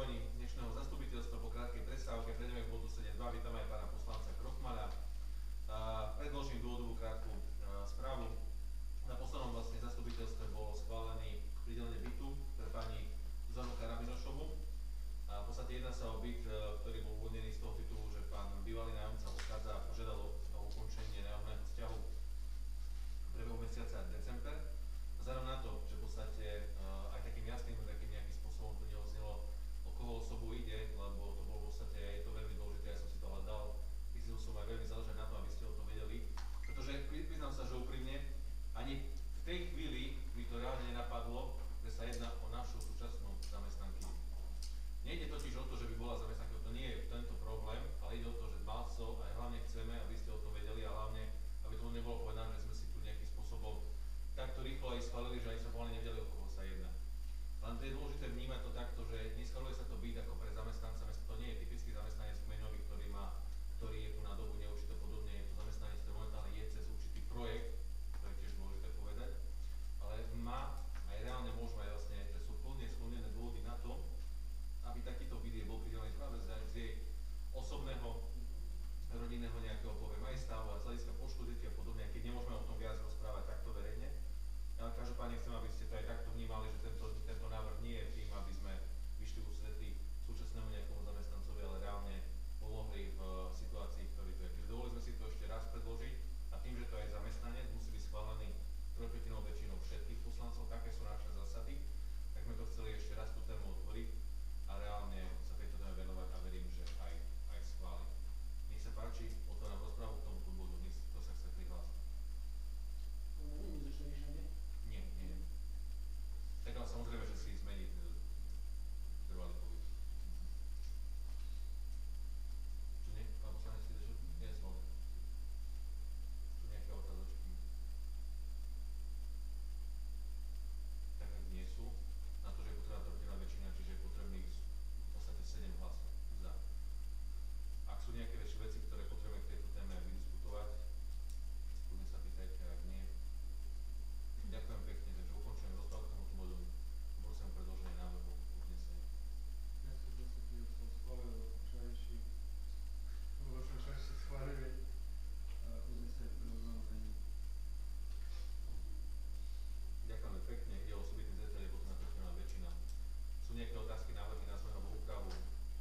pokračovaní dnešného zastupiteľstva po krátkej prestávke prejdeme k bodu 7.2. Vítam aj pána poslanca Krochmana. Predložím dôvodovú krátku správu. Na poslednom vlastne zastupiteľstve bolo schválený pridelenie bytu pre pani Zuzanu Karabinošovu. V podstate jedná sa o byt, ktorý bol uvoľnený z toho titulu, že pán bývalý nájomca odchádza a požiadal o ukončenie nájomného vzťahu v priebehu mesiaca december. Vzhľadom na to, že v podstate aj takým jasným, takým nejakým spôsobom tu neoznelo, o koho osobu ide, lebo to bolo v podstate, je to veľmi dôležité, ja som si to hľadal, vyzval som aj veľmi záležať na to, aby ste o tom vedeli, pretože priznám sa, že úprimne, ani v tej chvíli mi to reálne nenapadlo, že sa jedná o našu súčasnú zamestnankyňu. Nejde totiž o to, že by bola zamestnankyňou, to nie je tento problém, ale ide o to, že malco aj hlavne chceme, aby ste o tom vedeli a hlavne, aby to nebolo povedané, že sme si tu nejakým spôsobom takto rýchlo aj schválili, že ani sa pomaly nevedeli, o koho sa jedná. Len to je dôležité vnímať to takto, že neschváluje sa to byť ako pre zamestnanca, to nie je typický zamestnanec kmeňový, ktorý je tu na dobu neurčite, podobne je to zamestnanec, ktorý momentálne je cez určitý projekt, to je tiež dôležité povedať, ale má aj reálne môžeme aj vlastne, že sú plne splnené dôvody na to, aby takýto byt bol pridelený práve z jej osobného rodinného nejakého poviem aj stavu a z hľadiska počtu detí a podobne, keď nemôžeme o tom viac rozprávať takto verejne. Ale každopádne chcem, aby ste to aj takto vnímali, že tento návrh nie je tým, aby sme vyšli ústretí súčasnému nejakému zamestnancovi, ale reálne pomohli v situácii, v ktorej to je. Čiže dovolili sme si to ešte raz predložiť a tým, že to je zamestnanec, musí byť schválený trojpätinovou väčšinou všetkých poslancov, také sú naše zásady, tak sme to chceli ešte raz tú tému otvoriť a reálne sa tejto téme venovať a verím, že aj schváli. Nech sa páči, otváram rozprávu k tomuto bodu, kto sa chce prihlásiť. Nie. Tak ale samozrejme, že si zmeniť trvalý pobyt. Čo nie? Pán poslanec, si ideš? Nie, smolne. Sú nejaké otázočky? Tak ak nie sú, na to, že je potrebná trojpätinová väčšina, čiže je potrebných v podstate 7 hlasov za. Ak sú nejaké väčšie veci, ktoré potrebujeme k tejto téme vydiskutovať, kľudne sa pýtajte, ak nie. Ďakujem pekne, takže ukončujem rozprávu k tomuto bodu. Prosím predloženie návrhu uznesenia. Ja som som schválil včerajšie schválili uznesenie predloženom znení. Ďakujeme pekne, ide o osobitný zreteľ, je potrebná trojpätinová väčšina. Sú nejaké otázky, návrhy na zmenu alebo úpravu?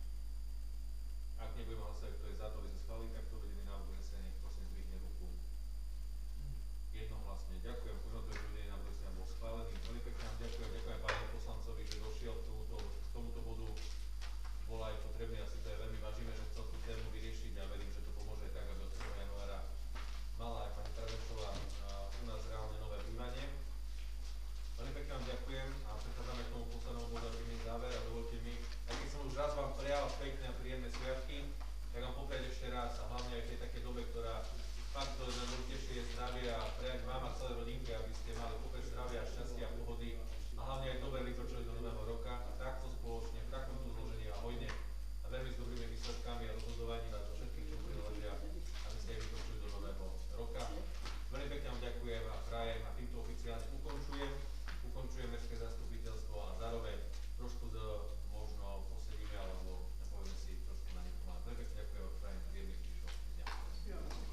Ak nebudeme hlasovať, kto je za to, aby sme schválili takto uvedený návrh uznesenia, nech prosím zdvihne ruku. Jednohlasne. Ďakujem, možno to uvedený návrh uznesenia bol schválený. Veľmi pekne vám ďakujem pánu poslancovi, že došiel k tomuto bodu. Bol aj potrebný, asi to je veľmi vážime, že chcel tú tému vyriešiť a verím, že to pomôže tak, aby od 1. januára mala aj pani Karabinošová u nás reálne nové bývanie. Veľmi pekne vám ďakujem a prechádzame k tomu poslednému bodu, akým je záver a dovolte mi, aj keď som už raz vám prijal pekné a príjemné sviatky, tak vám popriať ešte raz a hlavne aj v tej takej dobe, ktorá fakt to najdôležitejšie je zdravie a